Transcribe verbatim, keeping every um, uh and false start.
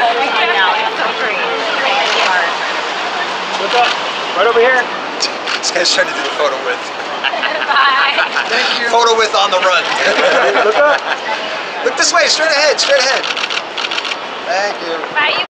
photos on now. It's so great. It's hard. Look up. Right over here. This guy's trying to do the photo with. Bye. Thank you. Photo with on the run. Look up. Look this way, straight ahead, straight ahead. Thank you. Bye.